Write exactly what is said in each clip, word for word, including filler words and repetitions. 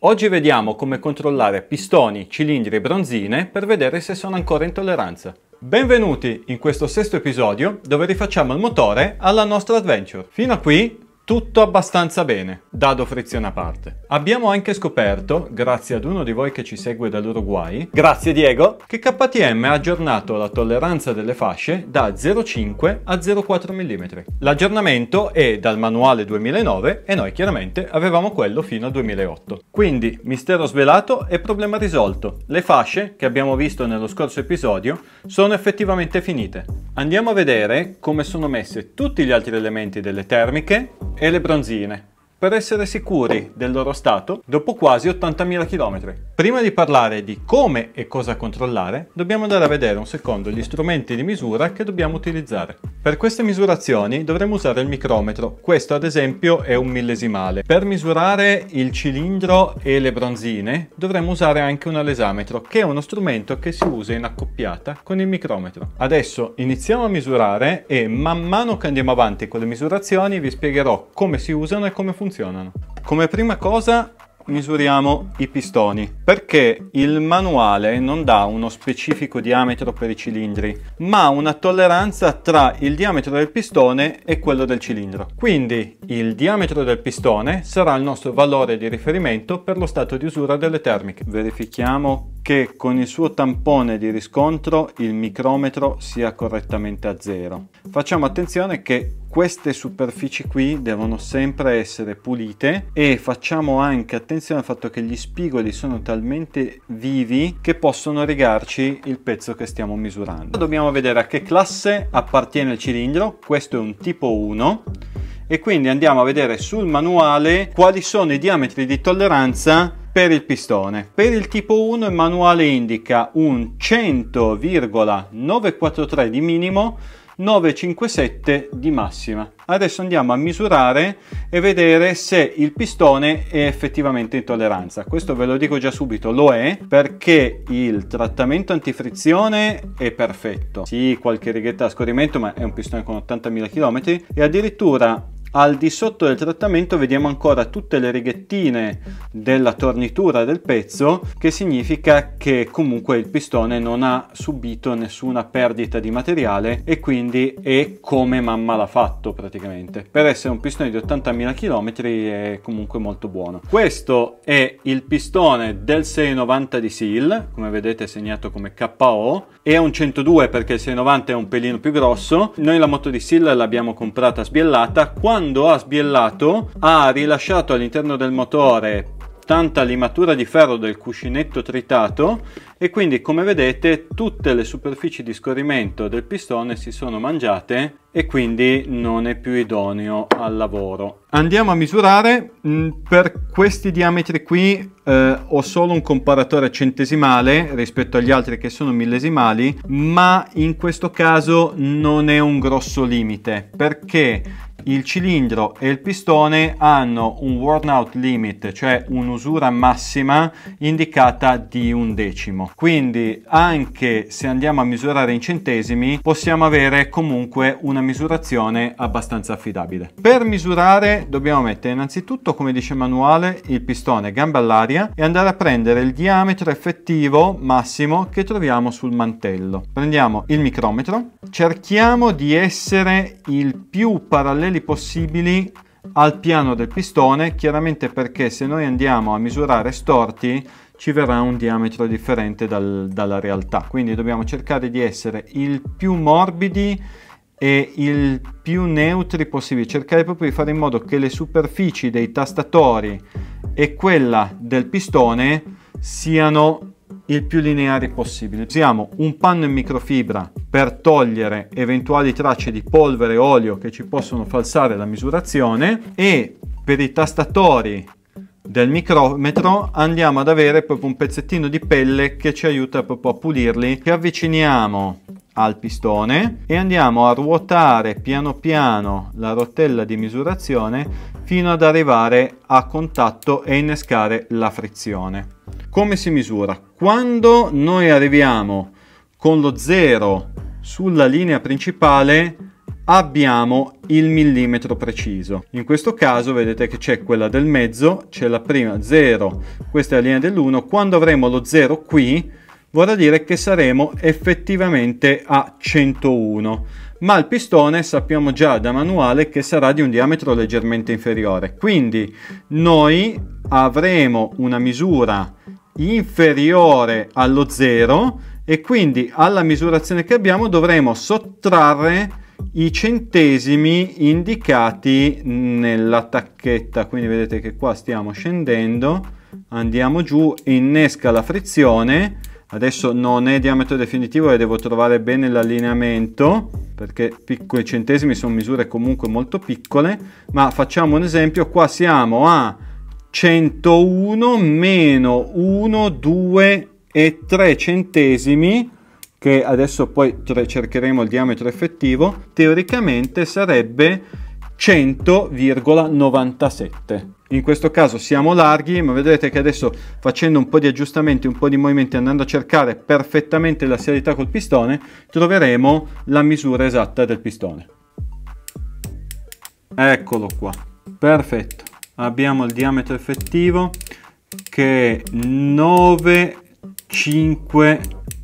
Oggi vediamo come controllare pistoni, cilindri e bronzine per vedere se sono ancora in tolleranza. Benvenuti in questo sesto episodio dove rifacciamo il motore alla nostra adventure. Fino a qui tutto abbastanza bene, dado frizione a parte. Abbiamo anche scoperto, grazie ad uno di voi che ci segue dall'Uruguay, grazie Diego, che K T M ha aggiornato la tolleranza delle fasce da zero virgola cinque a zero virgola quattro millimetri. L'aggiornamento è dal manuale duemilanove e noi chiaramente avevamo quello fino al duemilaotto. Quindi, mistero svelato e problema risolto. Le fasce, che abbiamo visto nello scorso episodio, sono effettivamente finite. Andiamo a vedere come sono messe tutti gli altri elementi delle termiche e le bronzine, per essere sicuri del loro stato dopo quasi ottantamila chilometri. Prima di parlare di come e cosa controllare, dobbiamo andare a vedere un secondo gli strumenti di misura che dobbiamo utilizzare. Per queste misurazioni dovremo usare il micrometro. Questo ad esempio è un millesimale. Per misurare il cilindro e le bronzine dovremo usare anche un alesametro, che è uno strumento che si usa in accoppiata con il micrometro. Adesso iniziamo a misurare e man mano che andiamo avanti con le misurazioni vi spiegherò come si usano e come funzionano. Come prima cosa misuriamo i pistoni, perché il manuale non dà uno specifico diametro per i cilindri, ma una tolleranza tra il diametro del pistone e quello del cilindro. Quindi il diametro del pistone sarà il nostro valore di riferimento per lo stato di usura delle termiche. Verifichiamo che con il suo tampone di riscontro il micrometro sia correttamente a zero. Facciamo attenzione che queste superfici qui devono sempre essere pulite e facciamo anche attenzione al fatto che gli spigoli sono talmente vivi che possono rigarci il pezzo che stiamo misurando. Dobbiamo vedere a che classe appartiene il cilindro. Questo è un tipo uno e quindi andiamo a vedere sul manuale quali sono i diametri di tolleranza per il pistone. Per il tipo uno il manuale indica un cento virgola novecentoquarantatré di minimo, novecentocinquantasette di massima. Adesso andiamo a misurare e vedere se il pistone è effettivamente in tolleranza. Questo ve lo dico già subito, lo è, perché il trattamento antifrizione è perfetto. Sì, qualche righetta a scorrimento, ma è un pistone con ottantamila chilometri e addirittura al di sotto del trattamento vediamo ancora tutte le righettine della tornitura del pezzo, che significa che comunque il pistone non ha subito nessuna perdita di materiale e quindi è come mamma l'ha fatto praticamente. Per essere un pistone di ottantamila chilometri è comunque molto buono. Questo è il pistone del seicentonovanta di S I L, come vedete è segnato come K O, è un centodue perché il seicentonovanta è un pelino più grosso. Noi la moto di S I L l'abbiamo comprata sbiellata. Quando Quando ha sbiellato ha rilasciato all'interno del motore tanta limatura di ferro del cuscinetto tritato e quindi, come vedete, tutte le superfici di scorrimento del pistone si sono mangiate e quindi non è più idoneo al lavoro. Andiamo a misurare. Per questi diametri qui eh, ho solo un comparatore centesimale rispetto agli altri che sono millesimali, ma in questo caso non è un grosso limite, perché il cilindro e il pistone hanno un worn out limit, cioè un'usura massima indicata di un decimo. Quindi anche se andiamo a misurare in centesimi possiamo avere comunque una misurazione abbastanza affidabile. Per misurare dobbiamo mettere innanzitutto, come dice il manuale, il pistone gamba all'aria e andare a prendere il diametro effettivo massimo che troviamo sul mantello. Prendiamo il micrometro, cerchiamo di essere il più paralleli possibili al piano del pistone, chiaramente perché se noi andiamo a misurare storti ci verrà un diametro differente dal, dalla realtà, quindi dobbiamo cercare di essere il più morbidi e il più neutri possibile, cercare proprio di fare in modo che le superfici dei tastatori e quella del pistone siano il più lineari possibile. Usiamo un panno in microfibra per togliere eventuali tracce di polvere e olio che ci possono falsare la misurazione, e per i tastatori del micrometro andiamo ad avere proprio un pezzettino di pelle che ci aiuta proprio a pulirli, che avviciniamo al pistone e andiamo a ruotare piano piano la rotella di misurazione fino ad arrivare a contatto e innescare la frizione. Come si misura? Quando noi arriviamo con lo zero sulla linea principale abbiamo il millimetro preciso. In questo caso vedete che c'è quella del mezzo, c'è la prima zero, questa è la linea dell'uno. Quando avremo lo zero qui vorrà dire che saremo effettivamente a centouno, ma il pistone sappiamo già da manuale che sarà di un diametro leggermente inferiore, quindi noi avremo una misura inferiore allo zero e quindi alla misurazione che abbiamo dovremo sottrarre i centesimi indicati nella tacchetta. Quindi vedete che qua stiamo scendendo, andiamo giù, innesca la frizione. Adesso non è diametro definitivo e devo trovare bene l'allineamento, perché piccoli centesimi sono misure comunque molto piccole, ma facciamo un esempio. Qua siamo a centouno meno uno, due e tre centesimi, che adesso poi cercheremo il diametro effettivo. Teoricamente sarebbe cento virgola novantasette. In questo caso siamo larghi, ma vedete che adesso, facendo un po' di aggiustamenti, un po' di movimenti, andando a cercare perfettamente la serialità col pistone, troveremo la misura esatta del pistone. Eccolo qua, perfetto. Abbiamo il diametro effettivo che è nove cinque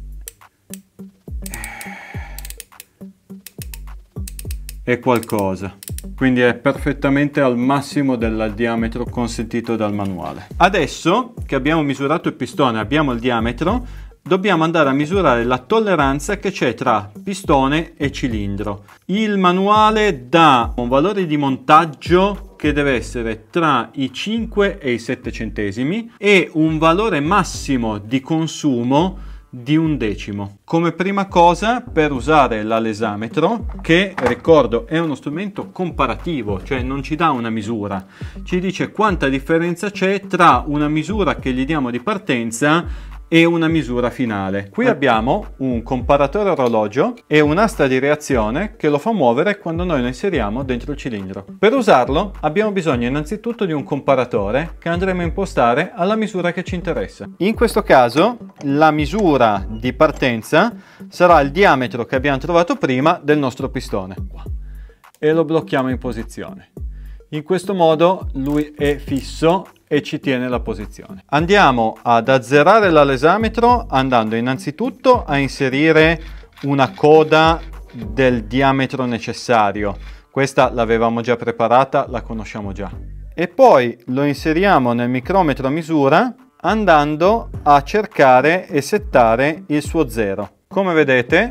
e qualcosa, quindi è perfettamente al massimo del diametro consentito dal manuale. Adesso che abbiamo misurato il pistone, abbiamo il diametro, dobbiamo andare a misurare la tolleranza che c'è tra pistone e cilindro. Il manuale dà un valore di montaggio che deve essere tra i cinque e i sette centesimi e un valore massimo di consumo di un decimo. Come prima cosa, per usare l'alesametro, che ricordo è uno strumento comparativo, cioè non ci dà una misura, ci dice quanta differenza c'è tra una misura che gli diamo di partenza e una misura finale. Qui abbiamo un comparatore orologio e un'asta di reazione che lo fa muovere quando noi lo inseriamo dentro il cilindro. Per usarlo abbiamo bisogno innanzitutto di un comparatore che andremo a impostare alla misura che ci interessa. In questo caso la misura di partenza sarà il diametro che abbiamo trovato prima del nostro pistone e lo blocchiamo in posizione. In questo modo lui è fisso e ci tiene la posizione. Andiamo ad azzerare l'alesametro andando innanzitutto a inserire una coda del diametro necessario. Questa l'avevamo già preparata, la conosciamo già. E poi lo inseriamo nel micrometro a misura andando a cercare e settare il suo zero. Come vedete,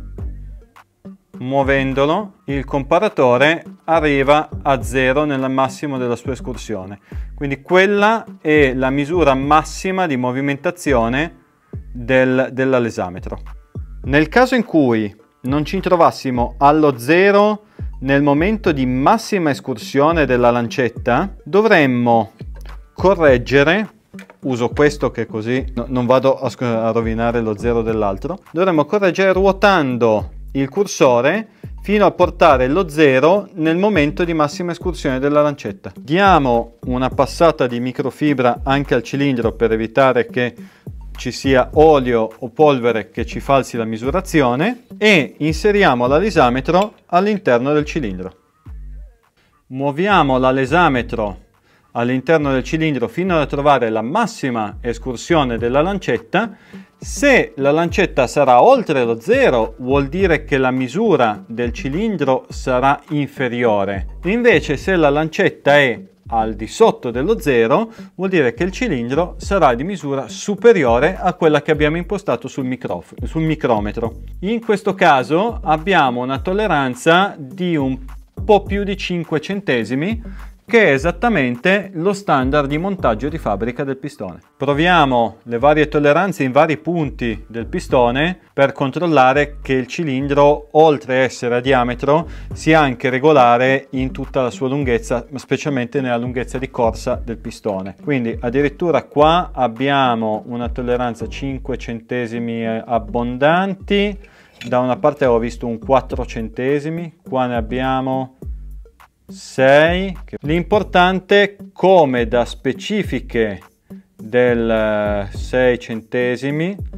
muovendolo, il comparatore arriva a zero nel massimo della sua escursione. Quindi quella è la misura massima di movimentazione del, dell'alesametro. Nel caso in cui non ci trovassimo allo zero nel momento di massima escursione della lancetta, dovremmo correggere, uso questo che così no, non vado a, a rovinare lo zero dell'altro, dovremmo correggere ruotando il cursore fino a portare lo zero nel momento di massima escursione della lancetta. Diamo una passata di microfibra anche al cilindro per evitare che ci sia olio o polvere che ci falsi la misurazione e inseriamo l'alesametro all'interno del cilindro. Muoviamo l'alesametro all'interno del cilindro fino a trovare la massima escursione della lancetta. Se la lancetta sarà oltre lo zero, vuol dire che la misura del cilindro sarà inferiore. Invece, se la lancetta è al di sotto dello zero, vuol dire che il cilindro sarà di misura superiore a quella che abbiamo impostato sul, microf- sul micrometro. In questo caso abbiamo una tolleranza di un po' più di cinque centesimi, che è esattamente lo standard di montaggio di fabbrica del pistone. Proviamo le varie tolleranze in vari punti del pistone per controllare che il cilindro, oltre a essere a diametro, sia anche regolare in tutta la sua lunghezza, specialmente nella lunghezza di corsa del pistone. Quindi addirittura qua abbiamo una tolleranza cinque centesimi abbondanti, da una parte ho visto un quattro centesimi, qua ne abbiamo sei. L'importante, come da specifiche del sei centesimi,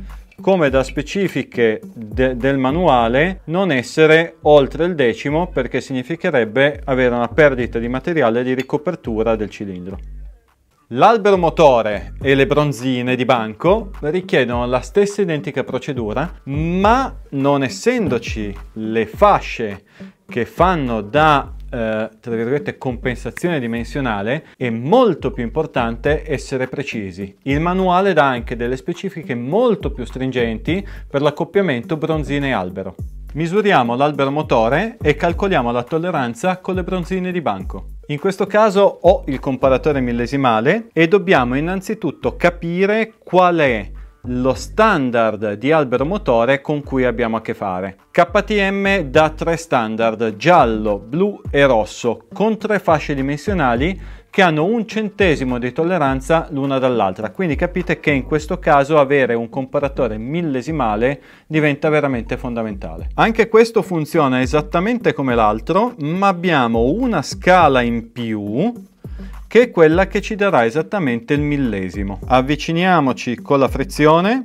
come da specifiche de del manuale non essere oltre il decimo, perché significherebbe avere una perdita di materiale di ricopertura del cilindro. L'albero motore e le bronzine di banco richiedono la stessa identica procedura, ma non essendoci le fasce che fanno da eh, tra virgolette compensazione dimensionale, è molto più importante essere precisi. Il manuale dà anche delle specifiche molto più stringenti per l'accoppiamento bronzine e albero. Misuriamo l'albero motore e calcoliamo la tolleranza con le bronzine di banco. In questo caso ho il comparatore millesimale e dobbiamo innanzitutto capire qual è lo standard di albero motore con cui abbiamo a che fare. K T M dà tre standard: giallo, blu e rosso, con tre fasce dimensionali che hanno un centesimo di tolleranza l'una dall'altra, quindi capite che in questo caso avere un comparatore millesimale diventa veramente fondamentale. Anche questo funziona esattamente come l'altro, ma abbiamo una scala in più che è quella che ci darà esattamente il millesimo. Avviciniamoci con la frizione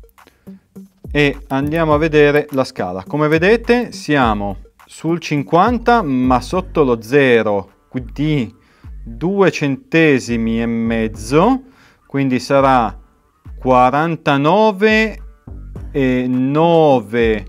e andiamo a vedere la scala. Come vedete siamo sul cinquanta, ma sotto lo zero di due centesimi e mezzo, quindi sarà quarantanove e nove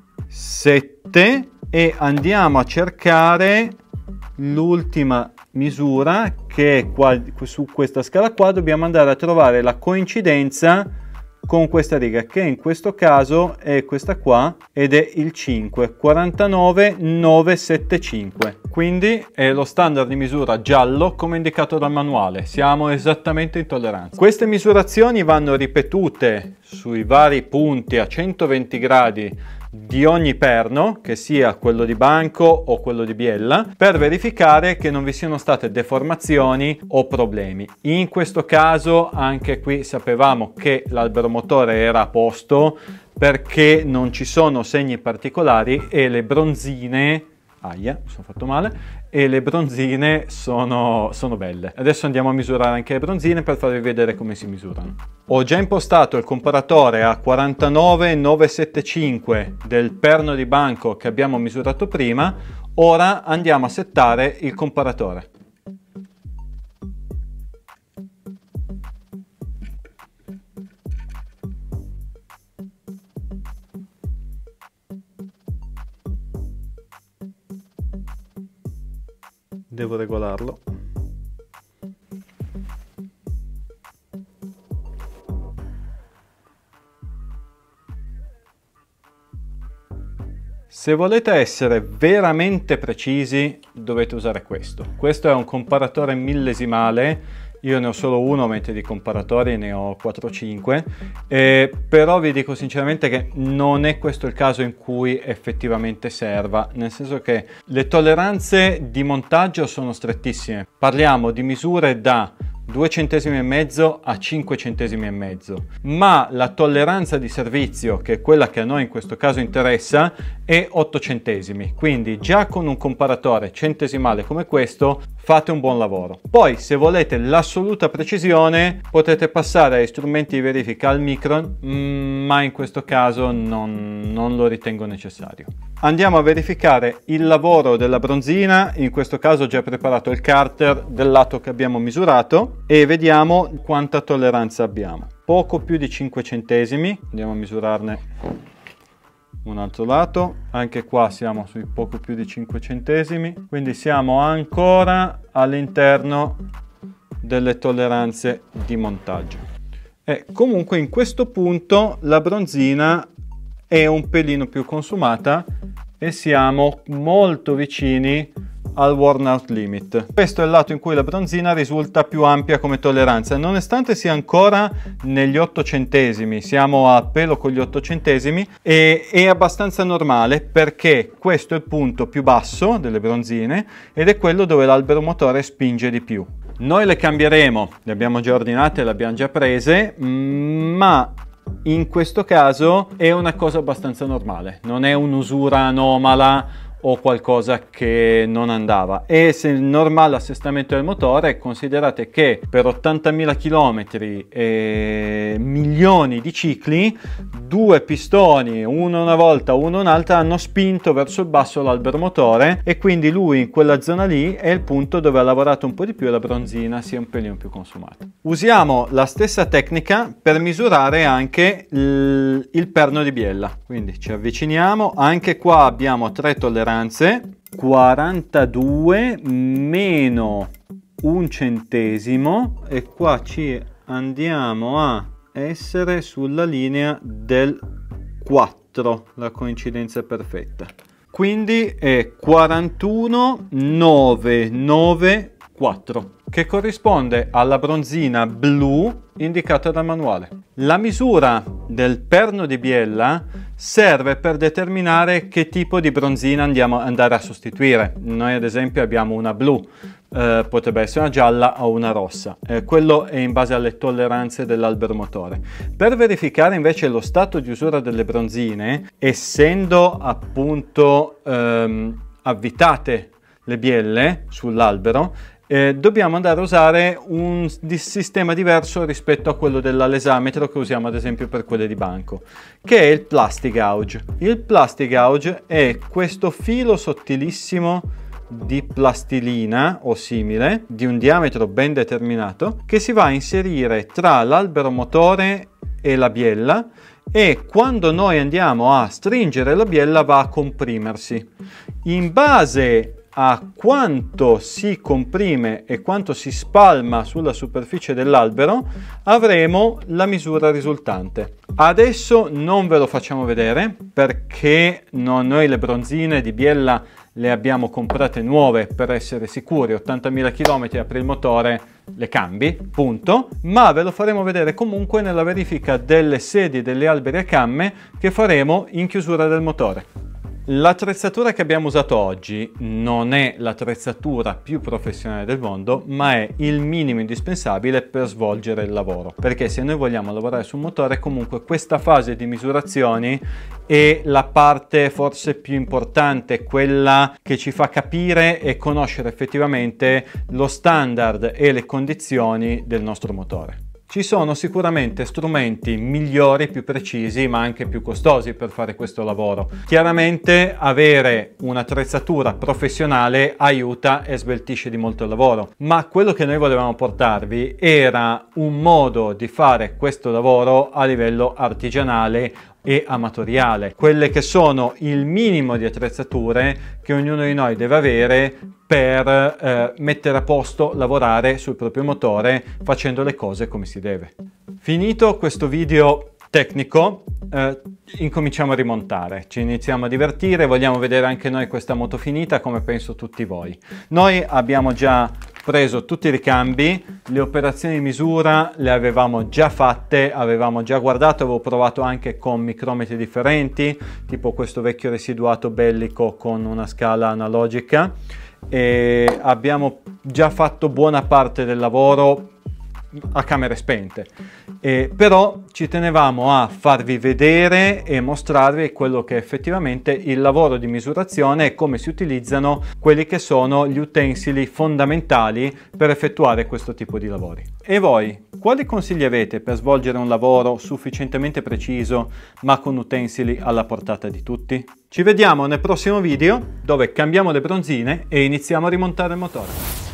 sette, e andiamo a cercare l'ultima misura, che è qua su questa scala qua. Dobbiamo andare a trovare la coincidenza con questa riga, che in questo caso è questa qua ed è il cinque, quarantanove nove settantacinque. Quindi è lo standard di misura giallo come indicato dal manuale. Siamo esattamente in tolleranza. Queste misurazioni vanno ripetute sui vari punti a centoventi gradi di ogni perno, che sia quello di banco o quello di biella, per verificare che non vi siano state deformazioni o problemi. In questo caso anche qui sapevamo che l'albero motore era a posto, perché non ci sono segni particolari e le bronzine aia, mi sono fatto male, e le bronzine sono, sono belle. Adesso andiamo a misurare anche le bronzine per farvi vedere come si misurano. Ho già impostato il comparatore a quarantanove nove settantacinque del perno di banco che abbiamo misurato prima. Ora andiamo a settare il comparatore. Devo regolarlo. Se volete essere veramente precisi dovete usare questo. Questo è un comparatore millesimale. Io ne ho solo uno, mentre di comparatori ne ho quattro o cinque, eh, però vi dico sinceramente che non è questo il caso in cui effettivamente serva, nel senso che le tolleranze di montaggio sono strettissime. Parliamo di misure da due centesimi e mezzo a cinque centesimi e mezzo, ma la tolleranza di servizio, che è quella che a noi in questo caso interessa, è otto centesimi, quindi già con un comparatore centesimale come questo fate un buon lavoro. Poi se volete l'assoluta precisione potete passare agli strumenti di verifica al micron, ma in questo caso non, non lo ritengo necessario. Andiamo a verificare il lavoro della bronzina. In questo caso ho già preparato il carter del lato che abbiamo misurato e vediamo quanta tolleranza abbiamo. Poco più di cinque centesimi, andiamo a misurarne un altro lato, anche qua siamo sui poco più di cinque centesimi, quindi siamo ancora all'interno delle tolleranze di montaggio. E comunque in questo punto la bronzina è un pelino più consumata e siamo molto vicini al worn out limit. Questo è il lato in cui la bronzina risulta più ampia come tolleranza, nonostante sia ancora negli otto centesimi, siamo a pelo con gli otto centesimi, e è abbastanza normale perché questo è il punto più basso delle bronzine ed è quello dove l'albero motore spinge di più. Noi le cambieremo, le abbiamo già ordinate, le abbiamo già prese, ma in questo caso è una cosa abbastanza normale, non è un'usura anomala o qualcosa che non andava. E se il normale assestamento del motore, considerate che per ottantamila chilometri e milioni di cicli, due pistoni, uno una volta, uno un'altra, hanno spinto verso il basso l'albero motore, e quindi lui in quella zona lì è il punto dove ha lavorato un po' di più e la bronzina si è un pelino più consumata. Usiamo la stessa tecnica per misurare anche il, il perno di biella, quindi ci avviciniamo. Anche qua abbiamo tre tolleranze, quarantadue meno un centesimo, e qua ci andiamo a essere sulla linea del quattro, la coincidenza è perfetta, quindi è quarantuno nove nove quattro, che corrisponde alla bronzina blu indicata dal manuale. La misura del perno di biella serve per determinare che tipo di bronzina andiamo ad andare a sostituire. Noi ad esempio abbiamo una blu, eh, potrebbe essere una gialla o una rossa, eh, quello è in base alle tolleranze dell'albero motore. Per verificare invece lo stato di usura delle bronzine, essendo appunto ehm, avvitate le bielle sull'albero, Eh, dobbiamo andare a usare un di sistema diverso rispetto a quello dell'alesametro che usiamo ad esempio per quelle di banco, che è il plastic gauge. Il plastic gauge è questo filo sottilissimo di plastilina o simile, di un diametro ben determinato, che si va a inserire tra l'albero motore e la biella, e quando noi andiamo a stringere la biella va a comprimersi. In base a quanto si comprime e quanto si spalma sulla superficie dell'albero avremo la misura risultante. Adesso non ve lo facciamo vedere perché no, noi le bronzine di biella le abbiamo comprate nuove per essere sicuri, ottantamila chilometri, apri il motore, le cambi, punto, ma ve lo faremo vedere comunque nella verifica delle sedie degli alberi a camme che faremo in chiusura del motore. L'attrezzatura che abbiamo usato oggi non è l'attrezzatura più professionale del mondo, ma è il minimo indispensabile per svolgere il lavoro, perché se noi vogliamo lavorare sul motore, comunque questa fase di misurazioni è la parte forse più importante, quella che ci fa capire e conoscere effettivamente lo standard e le condizioni del nostro motore. Ci sono sicuramente strumenti migliori, più precisi, ma anche più costosi per fare questo lavoro. Chiaramente avere un'attrezzatura professionale aiuta e sveltisce di molto il lavoro, ma quello che noi volevamo portarvi era un modo di fare questo lavoro a livello artigianale e amatoriale, quelle che sono il minimo di attrezzature che ognuno di noi deve avere per eh, mettere a posto, lavorare sul proprio motore facendo le cose come si deve. Finito questo video tecnico, eh, incominciamo a rimontare, ci iniziamo a divertire, vogliamo vedere anche noi questa moto finita come penso tutti voi. Noi abbiamo già preso tutti i ricambi, le operazioni di misura le avevamo già fatte, avevamo già guardato, avevo provato anche con micrometri differenti, tipo questo vecchio residuato bellico con una scala analogica, e abbiamo già fatto buona parte del lavoro a camere spente, eh, però ci tenevamo a farvi vedere e mostrarvi quello che è effettivamente il lavoro di misurazione e come si utilizzano quelli che sono gli utensili fondamentali per effettuare questo tipo di lavori. E voi, quali consigli avete per svolgere un lavoro sufficientemente preciso ma con utensili alla portata di tutti? Ci vediamo nel prossimo video dove cambiamo le bronzine e iniziamo a rimontare il motore.